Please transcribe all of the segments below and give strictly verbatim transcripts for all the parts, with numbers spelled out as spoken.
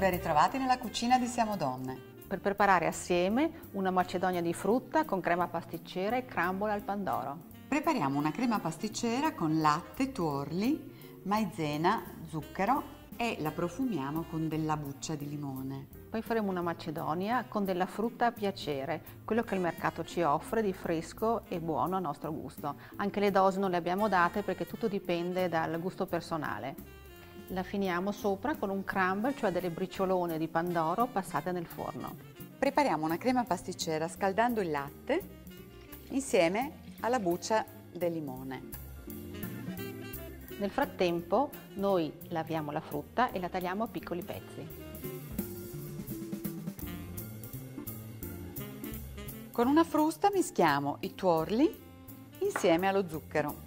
Ben ritrovati nella cucina di Siamo Donne. Per preparare assieme una macedonia di frutta con crema pasticcera e crumble al pandoro. Prepariamo una crema pasticcera con latte, tuorli, maizena, zucchero e la profumiamo con della buccia di limone. Poi faremo una macedonia con della frutta a piacere, quello che il mercato ci offre di fresco e buono a nostro gusto. Anche le dosi non le abbiamo date perché tutto dipende dal gusto personale. La finiamo sopra con un crumble, cioè delle briciolone di pandoro passate nel forno. Prepariamo una crema pasticcera scaldando il latte insieme alla buccia del limone. Nel frattempo noi laviamo la frutta e la tagliamo a piccoli pezzi. Con una frusta mischiamo i tuorli insieme allo zucchero.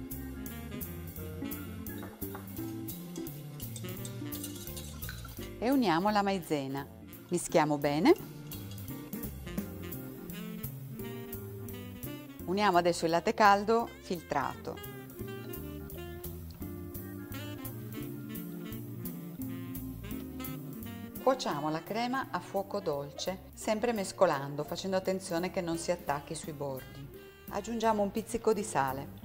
E uniamo la maizena. Mischiamo bene. Uniamo adesso il latte caldo filtrato. Cuociamo la crema a fuoco dolce, sempre mescolando, facendo attenzione che non si attacchi sui bordi. Aggiungiamo un pizzico di sale.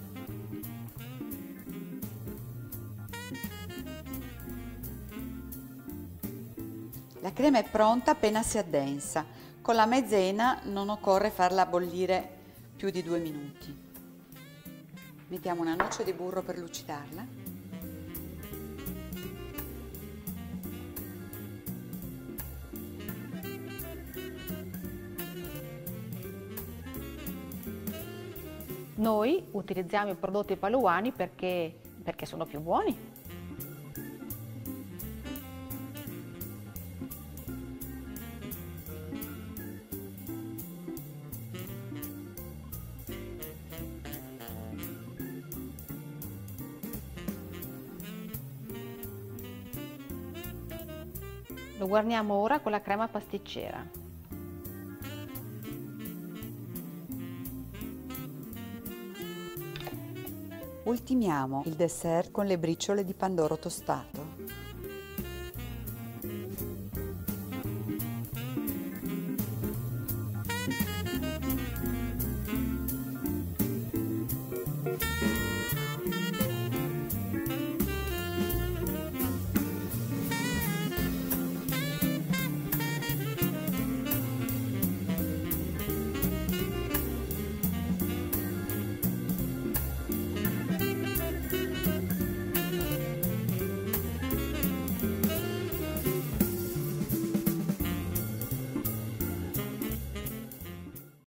La crema è pronta appena si addensa. Con la maizena non occorre farla bollire più di due minuti. Mettiamo una noce di burro per lucidarla. Noi utilizziamo i prodotti paluani perché, perché sono più buoni. Lo guarniamo ora con la crema pasticcera. Ultimiamo il dessert con le briciole di pandoro tostato.